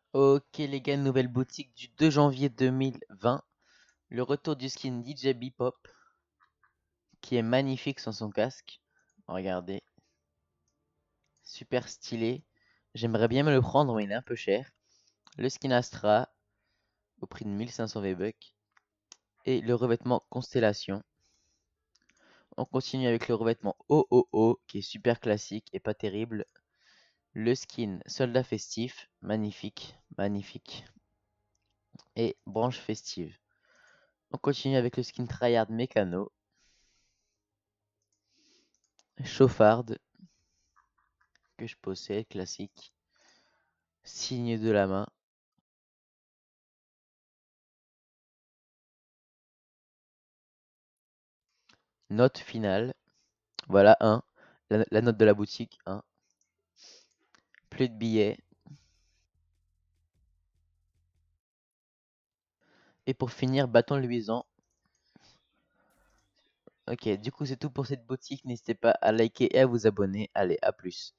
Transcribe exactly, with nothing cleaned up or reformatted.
Ok les gars, nouvelle boutique du deux janvier deux mille vingt. Le retour du skin D J Bebop, qui est magnifique sans son casque. Regardez, super stylé. J'aimerais bien me le prendre, mais il est un peu cher. Le skin Astra, au prix de mille cinq cents V-Bucks. Et le revêtement Constellation. On continue avec le revêtement O O O, qui est super classique et pas terrible. Le skin Soldat Festif, magnifique, magnifique. Et branche festive. On continue avec le skin Tryhard Mécano. Chauffarde, que je possède, classique. Signe de la main. Note finale. Voilà, un. La, la note de la boutique, un. Plus de billets. Et pour finir, bâton luisant. Ok, du coup c'est tout pour cette boutique. N'hésitez pas à liker et à vous abonner. Allez, à plus.